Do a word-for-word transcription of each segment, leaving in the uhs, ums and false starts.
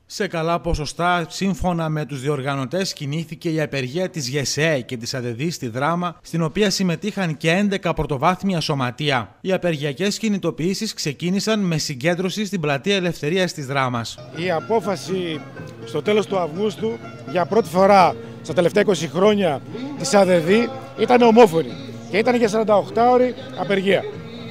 Σε καλά ποσοστά, σύμφωνα με τους διοργανωτές, κινήθηκε η απεργία της ΓΕΣΕΕ και της ΑΔΕΔΗ στη Δράμα, στην οποία συμμετείχαν και έντεκα πρωτοβάθμια σωματεία. Οι απεργιακές κινητοποιήσεις ξεκίνησαν με συγκέντρωση στην Πλατεία Ελευθερίας της Δράμας. Η απόφαση στο τέλος του Αυγούστου, για πρώτη φορά στα τελευταία είκοσι χρόνια της ΑΔΕΔΗ, ήταν ομόφωνη και ήταν για σαρανταοκτάωρη απεργία.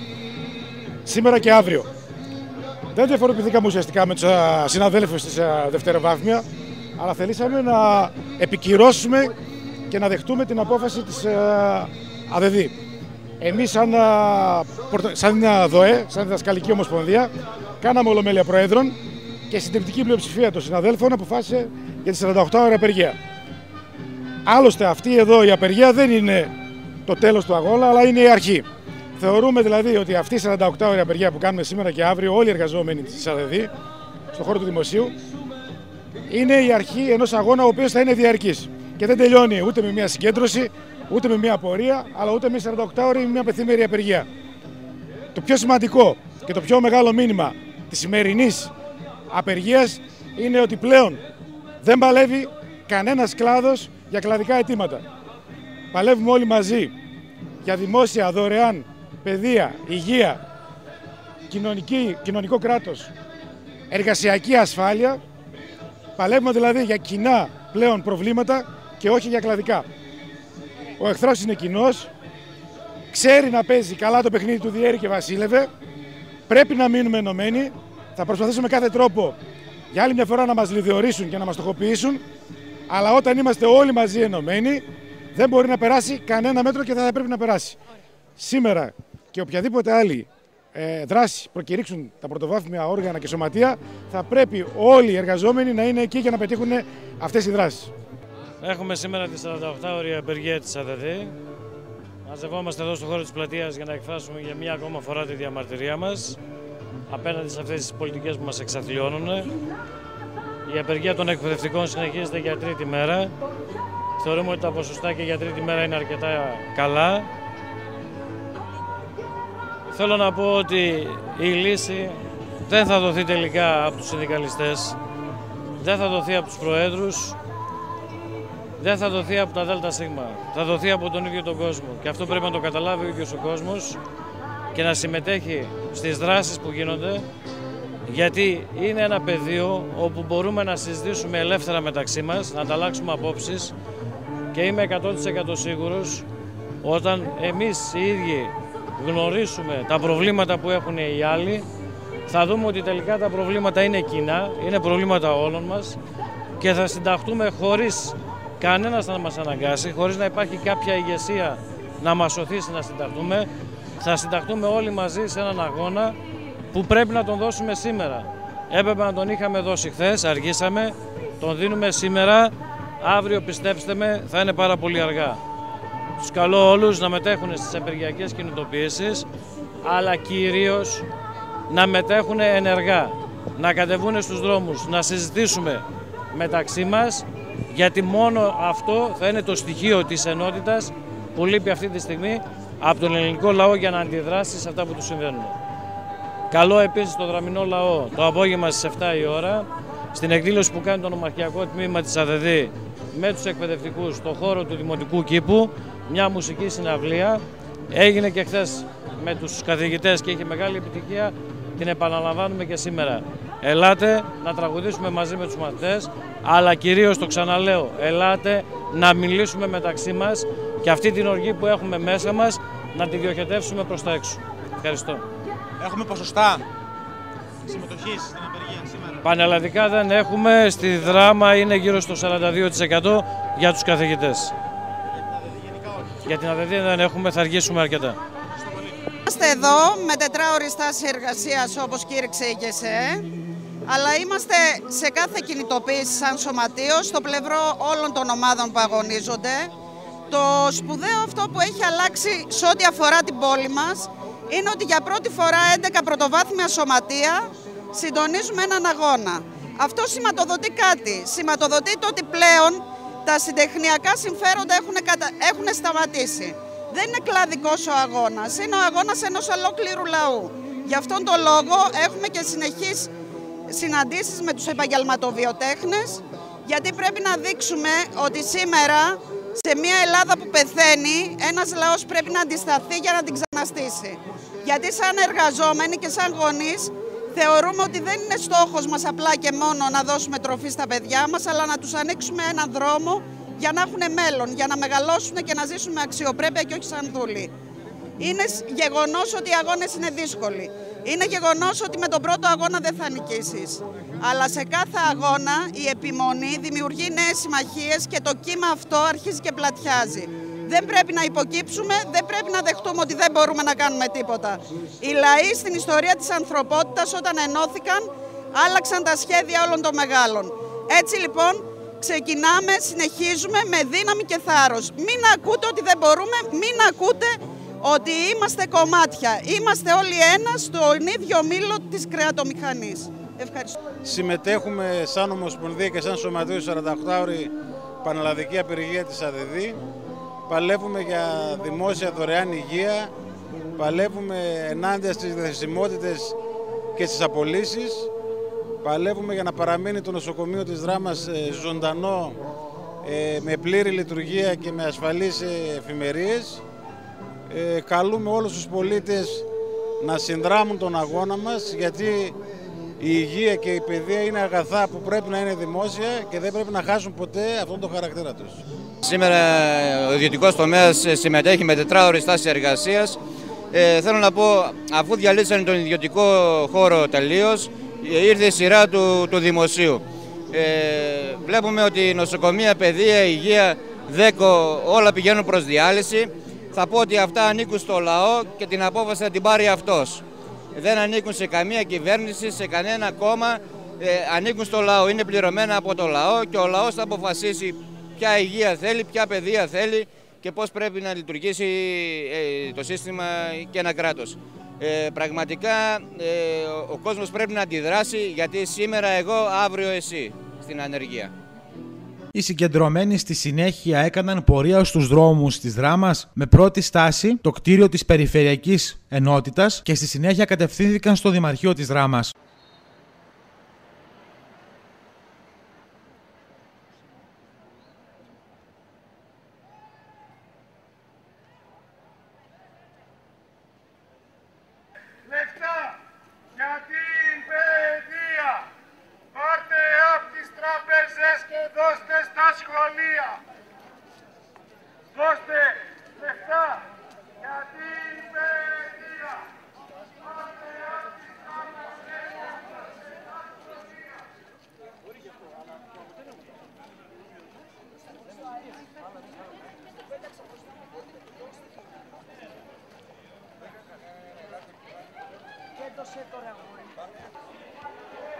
Σήμερα και αύριο. Δεν διαφοροποιηθήκαμε ουσιαστικά με τους συναδέλφους της δευτεροβάθμια, αλλά θελήσαμε να επικυρώσουμε και να δεχτούμε την απόφαση της ΑΔΕΔΗ. Εμείς σαν, σαν ΔΟΕ, σαν Διδασκαλική Ομοσπονδία, κάναμε ολομέλεια προέδρων και συντριπτική πλειοψηφία των συναδέλφων αποφάσισε για τη σαρανταοκτάωρη απεργία. Άλλωστε αυτή εδώ η απεργία δεν είναι το τέλος του αγώνα, αλλά είναι η αρχή. Θεωρούμε δηλαδή ότι αυτή η σαρανταοκτάωρη απεργία που κάνουμε σήμερα και αύριο, όλοι οι εργαζόμενοι της ΑΔΕΔΗ, στον χώρο του δημοσίου, είναι η αρχή ενός αγώνα ο οποίος θα είναι διαρκής. Και δεν τελειώνει ούτε με μια συγκέντρωση, ούτε με μια απορία, αλλά ούτε με σαρανταοκτάωρη ή μια πενθήμερη απεργία. Το πιο σημαντικό και το πιο μεγάλο μήνυμα της σημερινής απεργίας είναι ότι πλέον δεν παλεύει κανένας κλάδος για κλαδικά αιτήματα. Παλεύουμε όλοι μαζί για δημόσια, δωρεάν, παιδεία, υγεία, κοινωνική, κοινωνικό κράτος, εργασιακή ασφάλεια. Παλεύουμε δηλαδή για κοινά πλέον προβλήματα και όχι για κλαδικά. Ο εχθρός είναι κοινός, ξέρει να παίζει καλά το παιχνίδι του διέρη και βασίλευε, πρέπει να μείνουμε ενωμένοι, θα προσπαθήσουμε κάθε τρόπο για άλλη μια φορά να μας λιδιορίσουν και να μας στοχοποιήσουν, αλλά όταν είμαστε όλοι μαζί ενωμένοι, δεν μπορεί να περάσει κανένα μέτρο και δεν θα πρέπει να περάσει. Σήμερα και οποιαδήποτε άλλη ε, δράση προκηρύξουν τα πρωτοβάθμια όργανα και σωματεία, θα πρέπει όλοι οι εργαζόμενοι να είναι εκεί για να πετύχουν αυτές οι δράσεις. Έχουμε σήμερα τη σαρανταοκτάωρη απεργία της ΑΔΕΔΗ. Μαζευόμαστε εδώ στον χώρο της πλατείας για να εκφράσουμε για μία ακόμα φορά τη διαμαρτυρία μας απέναντι σε αυτές τις πολιτικές που μας εξαθλιώνουν. Η απεργία των εκπαιδευτικών συνεχίζεται για τρίτη μέρα. Θεωρούμε ότι τα ποσοστά και για τρίτη μέρα είναι αρκετά καλά. Θέλω να πω ότι η λύση δεν θα δοθεί τελικά από τους συνδικαλιστές, δεν θα δοθεί από τους προέδρους, δεν θα δοθεί από τα ΔΣ, θα δοθεί από τον ίδιο τον κόσμο. Και αυτό πρέπει να το καταλάβει ο ίδιος ο κόσμος και να συμμετέχει στις δράσεις που γίνονται, γιατί είναι ένα πεδίο όπου μπορούμε να συζητήσουμε ελεύθερα μεταξύ μας, να ανταλλάξουμε απόψεις και είμαι εκατό τοις εκατό σίγουρος όταν εμείς οι ίδιοι γνωρίσουμε τα προβλήματα που έχουν οι άλλοι, θα δούμε ότι τελικά τα προβλήματα είναι κοινά, είναι προβλήματα όλων μας και θα συνταχτούμε χωρίς κανένας να μας αναγκάσει, χωρίς να υπάρχει κάποια ηγεσία να μας οθήσει να συνταχτούμε. Θα συνταχτούμε όλοι μαζί σε έναν αγώνα που πρέπει να τον δώσουμε σήμερα. Έπρεπε να τον είχαμε δώσει χθες, αργήσαμε, τον δίνουμε σήμερα, αύριο πιστέψτε με θα είναι πάρα πολύ αργά. Τους καλώ όλους να μετέχουν στις απεργιακές κινητοποιήσεις, αλλά κυρίως να μετέχουν ενεργά, να κατεβούν στους δρόμους, να συζητήσουμε μεταξύ μας, γιατί μόνο αυτό θα είναι το στοιχείο της ενότητας που λείπει αυτή τη στιγμή από τον ελληνικό λαό για να αντιδράσει σε αυτά που του συμβαίνουν. Καλώ επίσης το δραμηνό λαό το απόγευμα στις επτά η ώρα, στην εκδήλωση που κάνει το νομαρχιακό τμήμα της ΑΔΕΔΗ με τους εκπαιδευτικούς στο χώρο του Δημοτικού Κήπου, μια μουσική συναυλία. Έγινε και χθες με τους καθηγητές και είχε μεγάλη επιτυχία, την επαναλαμβάνουμε και σήμερα. Ελάτε να τραγουδήσουμε μαζί με τους μαθητές, αλλά κυρίως το ξαναλέω, ελάτε να μιλήσουμε μεταξύ μας και αυτή την οργή που έχουμε μέσα μας να τη διοχετεύσουμε προς τα έξω. Ευχαριστώ. Έχουμε ποσοστά συμμετοχής στην απεργία σήμερα? Πανελλαδικά δεν έχουμε, στη Δράμα είναι γύρω στο σαράντα δύο τοις εκατό για τους καθηγητές. Για την ΑΔΕΔΗ γενικά όχι? Για την ΑΔΕΔΗ δεν έχουμε, θα αργήσουμε αρκετά. Είμαστε εδώ με τετράωρη στάση εργασίας όπως κήρυξε η ΓΕΣΕΕ, αλλά είμαστε σε κάθε κινητοποίηση σαν σωματείο στο πλευρό όλων των ομάδων που αγωνίζονται. Το σπουδαίο αυτό που έχει αλλάξει σε ό,τι αφορά την πόλη μας είναι ότι για πρώτη φορά έντεκα πρωτοβάθμια σωματεία συντονίζουμε έναν αγώνα. Αυτό σηματοδοτεί κάτι. Σηματοδοτεί το ότι πλέον τα συντεχνιακά συμφέροντα έχουν, κατα... έχουν σταματήσει. Δεν είναι κλαδικός ο αγώνας, είναι ο αγώνας ενός ολόκληρου λαού. Γι' αυτόν τον λόγο έχουμε και συνεχείς συναντήσεις με τους επαγγελματοβιοτέχνες, γιατί πρέπει να δείξουμε ότι σήμερα σε μια Ελλάδα που πεθαίνει, ένας λαός πρέπει να αντισταθεί για να την ξαναστήσει. Γιατί σαν εργαζόμενοι και σαν γονείς θεωρούμε ότι δεν είναι στόχος μας απλά και μόνο να δώσουμε τροφή στα παιδιά μας, αλλά να τους ανοίξουμε έναν δρόμο για να έχουν μέλλον, για να μεγαλώσουν και να ζήσουν με αξιοπρέπεια και όχι σαν δούλοι. Είναι γεγονός ότι οι αγώνες είναι δύσκολοι. Είναι γεγονός ότι με τον πρώτο αγώνα δεν θα νικήσεις. Αλλά σε κάθε αγώνα η επιμονή δημιουργεί νέες συμμαχίες και το κύμα αυτό αρχίζει και πλατιάζει. Δεν πρέπει να υποκύψουμε, δεν πρέπει να δεχτούμε ότι δεν μπορούμε να κάνουμε τίποτα. Οι λαοί στην ιστορία της ανθρωπότητας όταν ενώθηκαν άλλαξαν τα σχέδια όλων των μεγάλων. Έτσι λοιπόν ξεκινάμε, συνεχίζουμε με δύναμη και θάρρος. Μην ακούτε ότι δεν μπορούμε, μην ακούτε ότι είμαστε κομμάτια. Είμαστε όλοι ένα στον ίδιο μήλο της κρεατομηχανής. Ευχαριστώ. Συμμετέχουμε σαν Ομοσπονδία και σαν Σωματείο σαρανταοκτάωρη πανελλαδική απεργία της ΑΔΕΔΗ. Παλεύουμε για δημόσια δωρεάν υγεία, παλεύουμε ενάντια στις διαθεσιμότητες και στις απολύσεις, παλεύουμε για να παραμείνει το νοσοκομείο της Δράμας ζωντανό, με πλήρη λειτουργία και με ασφαλείς εφημερίες. Καλούμε όλους τους πολίτες να συνδράμουν τον αγώνα μας, γιατί η υγεία και η παιδεία είναι αγαθά που πρέπει να είναι δημόσια και δεν πρέπει να χάσουν ποτέ αυτόν τον χαρακτήρα τους. Σήμερα ο ιδιωτικός τομέας συμμετέχει με τετράωρη στάση εργασίας. Ε, θέλω να πω, αφού διαλύσανε τον ιδιωτικό χώρο τελείως, ήρθε η σειρά του, του δημοσίου. Ε, βλέπουμε ότι νοσοκομεία, παιδεία, υγεία, δέκο, όλα πηγαίνουν προς διάλυση. Θα πω ότι αυτά ανήκουν στο λαό και την απόφαση θα την πάρει αυτός. Δεν ανήκουν σε καμία κυβέρνηση, σε κανένα κόμμα, ε, ανήκουν στο λαό, είναι πληρωμένα από το λαό και ο λαός θα αποφασίσει ποια υγεία θέλει, ποια παιδεία θέλει και πώς πρέπει να λειτουργήσει ε, το σύστημα και ένα κράτος. Ε, πραγματικά ε, ο κόσμος πρέπει να αντιδράσει, γιατί σήμερα εγώ, αύριο εσύ στην ανεργία. Οι συγκεντρωμένοι στη συνέχεια έκαναν πορεία στους δρόμους της Δράμας με πρώτη στάση το κτίριο της Περιφερειακής Ενότητας και στη συνέχεια κατευθύνθηκαν στο Δημαρχείο της Δράμας. Λεφτά για την παιδεία. Πάρτε από τις τράπεζες και δώστε στα σχολεία. Δώστε λεφτά για την παιδεία. Πάρτε από τις τράπεζες και δώστε στα σχολεία. Και το σε τώρα.